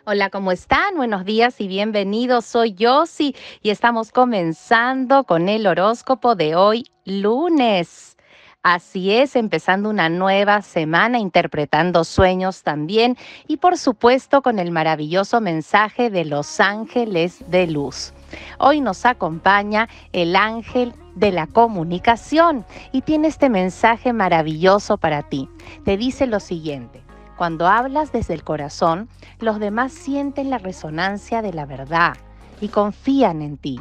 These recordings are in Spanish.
Hola, ¿cómo están? Buenos días y bienvenidos. Soy Yossi y estamos comenzando con el horóscopo de hoy, lunes. Así es, empezando una nueva semana, interpretando sueños también y por supuesto con el maravilloso mensaje de los ángeles de luz. Hoy nos acompaña el ángel de la comunicación y tiene este mensaje maravilloso para ti. Te dice lo siguiente: cuando hablas desde el corazón, los demás sienten la resonancia de la verdad y confían en ti.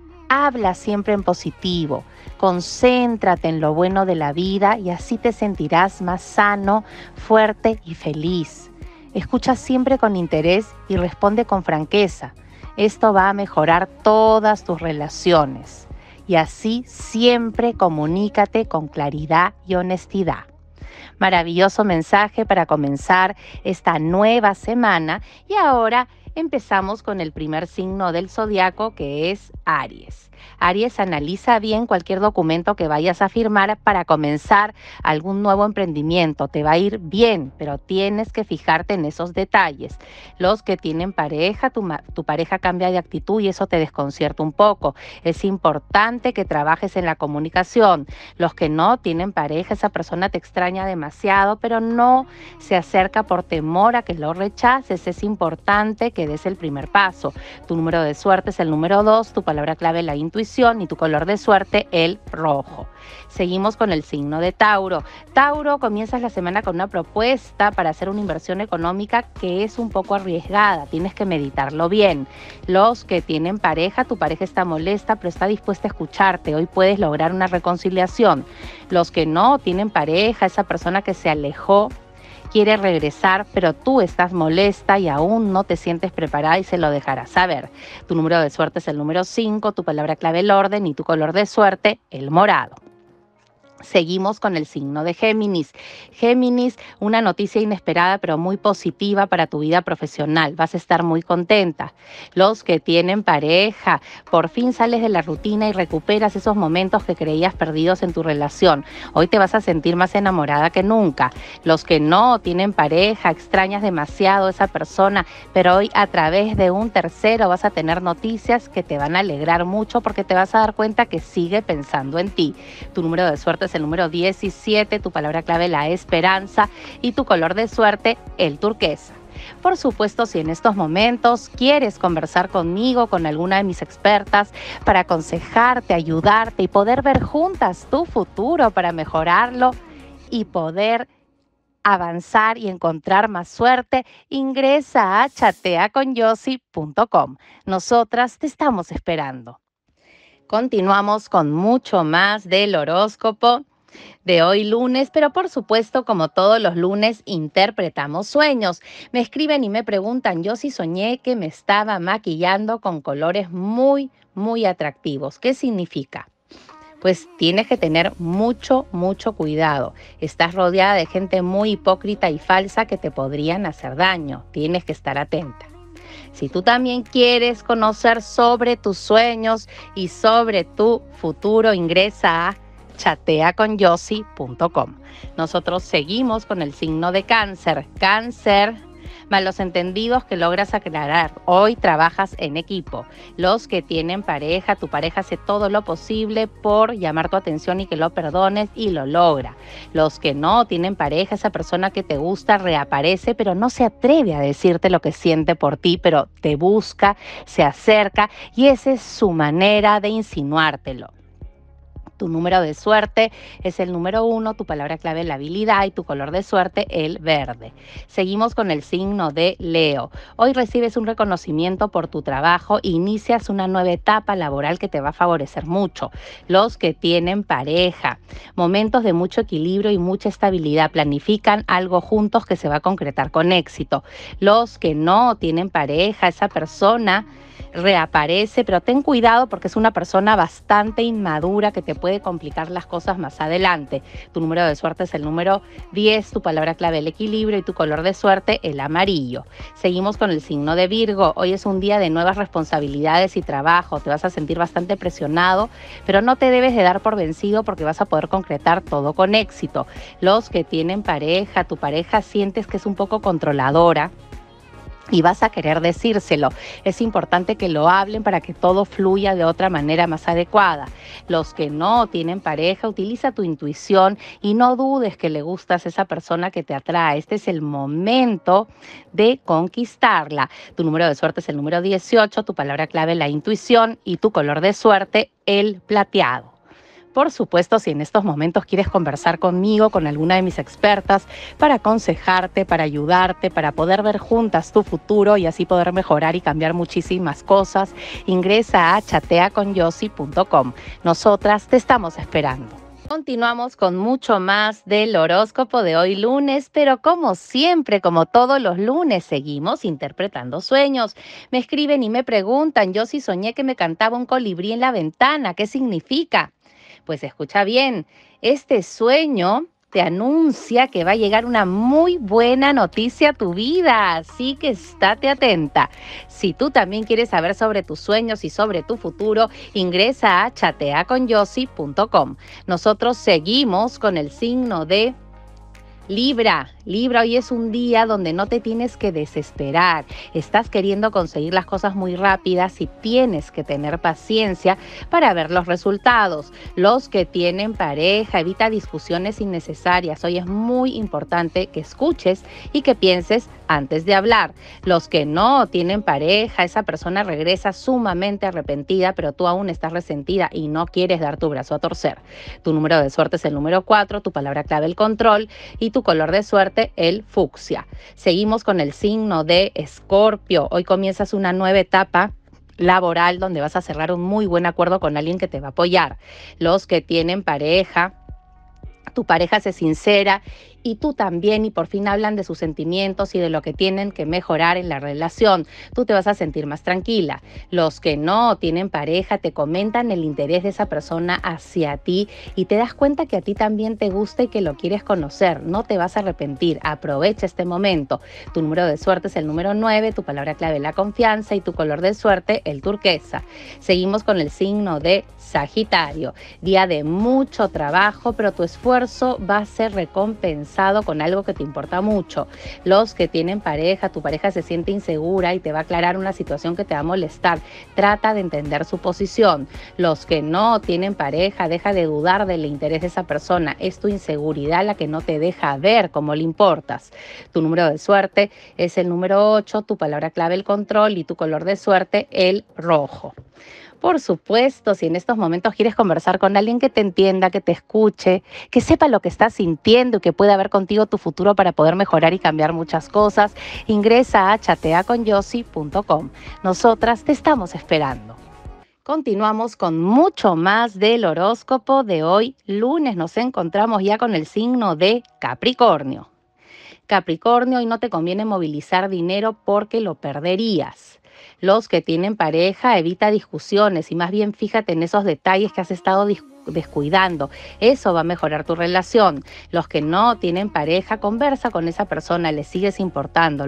Habla siempre en positivo, concéntrate en lo bueno de la vida y así te sentirás más sano, fuerte y feliz. Escucha siempre con interés y responde con franqueza. Esto va a mejorar todas tus relaciones. Y así siempre comunícate con claridad y honestidad. Maravilloso mensaje para comenzar esta nueva semana y ahora empezamos con el primer signo del zodiaco, que es Aries. Aries, analiza bien cualquier documento que vayas a firmar para comenzar algún nuevo emprendimiento. Te va a ir bien, pero tienes que fijarte en esos detalles. Los que tienen pareja, tu pareja cambia de actitud y eso te desconcierta un poco. Es importante que trabajes en la comunicación. Los que no tienen pareja, esa persona te extraña demasiado, pero no se acerca por temor a que lo rechaces. Es importante que des el primer paso. Tu número de suerte es el número 2, tu palabra clave la intuición y tu color de suerte el rojo. Seguimos con el signo de Tauro. Tauro, comienzas la semana con una propuesta para hacer una inversión económica que es un poco arriesgada. Tienes que meditarlo bien. Los que tienen pareja, tu pareja está molesta, pero está dispuesta a escucharte. Hoy puedes lograr una reconciliación. Los que no tienen pareja, esa persona que se alejó, quiere regresar, pero tú estás molesta y aún no te sientes preparada y se lo dejarás saber. Tu número de suerte es el número 5, tu palabra clave el orden y tu color de suerte el morado. Seguimos con el signo de Géminis. Géminis, una noticia inesperada pero muy positiva para tu vida profesional. Vas a estar muy contenta. Los que tienen pareja, por fin sales de la rutina y recuperas esos momentos que creías perdidos en tu relación. Hoy te vas a sentir más enamorada que nunca. Los que no tienen pareja, extrañas demasiado a esa persona, pero hoy a través de un tercero vas a tener noticias que te van a alegrar mucho porque te vas a dar cuenta que sigue pensando en ti. Tu número de suerte es el número 17, tu palabra clave la esperanza y tu color de suerte el turquesa. Por supuesto, si en estos momentos quieres conversar conmigo, con alguna de mis expertas, para aconsejarte, ayudarte y poder ver juntas tu futuro para mejorarlo y poder avanzar y encontrar más suerte, ingresa a chateaconyossi.com. Nosotras te estamos esperando. Continuamos con mucho más del horóscopo de hoy lunes, pero por supuesto, como todos los lunes, interpretamos sueños. Me escriben y me preguntan, yo sí soñé que me estaba maquillando con colores muy, muy atractivos. ¿Qué significa? Pues tienes que tener mucho, mucho cuidado. Estás rodeada de gente muy hipócrita y falsa que te podrían hacer daño. Tienes que estar atenta. Si tú también quieres conocer sobre tus sueños y sobre tu futuro, ingresa a chateaconyossi.com. Nosotros seguimos con el signo de Cáncer. Cáncer, malos entendidos que logras aclarar. Hoy trabajas en equipo. Los que tienen pareja, tu pareja hace todo lo posible por llamar tu atención y que lo perdones y lo logra. Los que no tienen pareja, esa persona que te gusta reaparece, pero no se atreve a decirte lo que siente por ti, pero te busca, se acerca y esa es su manera de insinuártelo. Tu número de suerte es el número 1, tu palabra clave la habilidad y tu color de suerte el verde. Seguimos con el signo de Leo. Hoy recibes un reconocimiento por tu trabajo e inicias una nueva etapa laboral que te va a favorecer mucho. Los que tienen pareja, momentos de mucho equilibrio y mucha estabilidad, planifican algo juntos que se va a concretar con éxito. Los que no tienen pareja, esa persona reaparece, pero ten cuidado porque es una persona bastante inmadura que te puede complicar las cosas más adelante. Tu número de suerte es el número 10, tu palabra clave el equilibrio y tu color de suerte el amarillo. Seguimos con el signo de Virgo. Hoy es un día de nuevas responsabilidades y trabajo. Te vas a sentir bastante presionado, pero no te debes de dar por vencido porque vas a poder concretar todo con éxito. Los que tienen pareja, tu pareja sientes que es un poco controladora, y vas a querer decírselo. Es importante que lo hablen para que todo fluya de otra manera más adecuada. Los que no tienen pareja, utiliza tu intuición y no dudes que le gustas a esa persona que te atrae. Este es el momento de conquistarla. Tu número de suerte es el número 18, tu palabra clave la intuición y tu color de suerte el plateado. Por supuesto, si en estos momentos quieres conversar conmigo, con alguna de mis expertas, para aconsejarte, para ayudarte, para poder ver juntas tu futuro y así poder mejorar y cambiar muchísimas cosas, ingresa a chateaconyossi.com. Nosotras te estamos esperando. Continuamos con mucho más del horóscopo de hoy lunes, pero como siempre, como todos los lunes, seguimos interpretando sueños. Me escriben y me preguntan, yo sí soñé que me cantaba un colibrí en la ventana, ¿qué significa? Pues escucha bien, este sueño te anuncia que va a llegar una muy buena noticia a tu vida, así que estate atenta. Si tú también quieres saber sobre tus sueños y sobre tu futuro, ingresa a chateaconyossi.com. Nosotros seguimos con el signo de Libra. Libra, hoy es un día donde no te tienes que desesperar. Estás queriendo conseguir las cosas muy rápidas y tienes que tener paciencia para ver los resultados. Los que tienen pareja, evita discusiones innecesarias. Hoy es muy importante que escuches y que pienses antes de hablar. Los que no tienen pareja, esa persona regresa sumamente arrepentida, pero tú aún estás resentida y no quieres dar tu brazo a torcer. Tu número de suerte es el número 4, tu palabra clave el control y tu color de suerte el fucsia. Seguimos con el signo de Escorpio. Hoy comienzas una nueva etapa laboral donde vas a cerrar un muy buen acuerdo con alguien que te va a apoyar. Los que tienen pareja, tu pareja se sincera y tú también, y por fin hablan de sus sentimientos y de lo que tienen que mejorar en la relación. Tú te vas a sentir más tranquila. Los que no tienen pareja te comentan el interés de esa persona hacia ti y te das cuenta que a ti también te gusta y que lo quieres conocer. No te vas a arrepentir. Aprovecha este momento. Tu número de suerte es el número 9, tu palabra clave la confianza y tu color de suerte el turquesa. Seguimos con el signo de Sagitario. Día de mucho trabajo, pero tu esfuerzo va a ser recompensado con algo que te importa mucho. Los que tienen pareja, tu pareja se siente insegura y te va a aclarar una situación que te va a molestar. Trata de entender su posición. Los que no tienen pareja, deja de dudar del interés de esa persona. Es tu inseguridad la que no te deja ver cómo le importas. Tu número de suerte es el número 8, tu palabra clave el control y tu color de suerte el rojo. Por supuesto, si en estos momentos quieres conversar con alguien que te entienda, que te escuche, que sepa lo que estás sintiendo y que pueda ver contigo tu futuro para poder mejorar y cambiar muchas cosas, ingresa a chateaconyossi.com. Nosotras te estamos esperando. Continuamos con mucho más del horóscopo de hoy. Lunes nos encontramos ya con el signo de Capricornio. Capricornio, hoy no te conviene movilizar dinero porque lo perderías. Los que tienen pareja, evita discusiones y más bien fíjate en esos detalles que has estado descuidando. Eso va a mejorar tu relación. Los que no tienen pareja, conversa con esa persona, le sigues importando.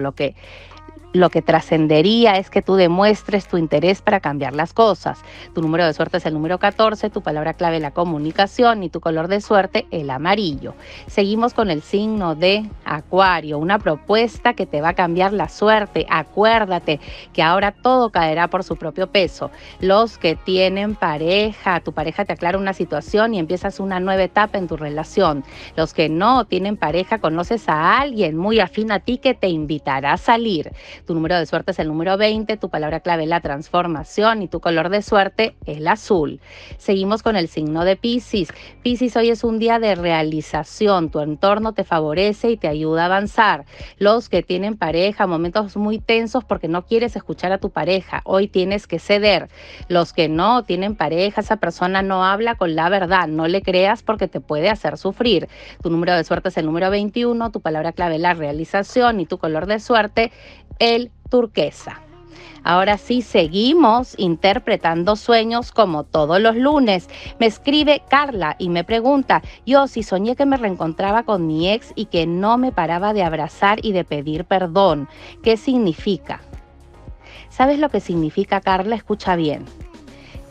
Lo que trascendería es que tú demuestres tu interés para cambiar las cosas. Tu número de suerte es el número 14, tu palabra clave la comunicación y tu color de suerte el amarillo. Seguimos con el signo de Acuario, una propuesta que te va a cambiar la suerte. Acuérdate que ahora todo caerá por su propio peso. Los que tienen pareja, tu pareja te aclara una situación y empiezas una nueva etapa en tu relación. Los que no tienen pareja, conoces a alguien muy afín a ti que te invitará a salir. Tu número de suerte es el número 20, tu palabra clave la transformación y tu color de suerte el azul. Seguimos con el signo de Piscis. Piscis, hoy es un día de realización, tu entorno te favorece y te ayuda a avanzar. Los que tienen pareja, momentos muy tensos porque no quieres escuchar a tu pareja, hoy tienes que ceder. Los que no tienen pareja, esa persona no habla con la verdad, no le creas porque te puede hacer sufrir. Tu número de suerte es el número 21, tu palabra clave la realización y tu color de suerte el turquesa. Ahora sí, seguimos interpretando sueños como todos los lunes. Me escribe Carla y me pregunta, yo si soñé que me reencontraba con mi ex y que no me paraba de abrazar y de pedir perdón. ¿Qué significa? ¿Sabes lo que significa, Carla? Escucha bien.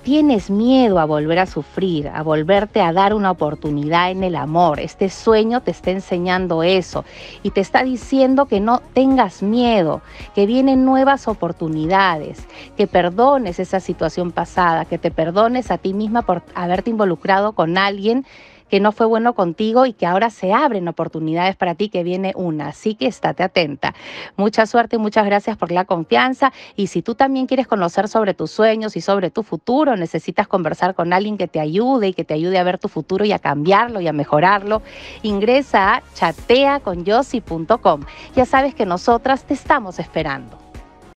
Tienes miedo a volver a sufrir, a volverte a dar una oportunidad en el amor. Este sueño te está enseñando eso y te está diciendo que no tengas miedo, que vienen nuevas oportunidades, que perdones esa situación pasada, que te perdones a ti misma por haberte involucrado con alguien que no fue bueno contigo y que ahora se abren oportunidades para ti, que viene una. Así que estate atenta. Mucha suerte y muchas gracias por la confianza. Y si tú también quieres conocer sobre tus sueños y sobre tu futuro, necesitas conversar con alguien que te ayude y que te ayude a ver tu futuro y a cambiarlo y a mejorarlo, ingresa a chateaconyossi.com. Ya sabes que nosotras te estamos esperando.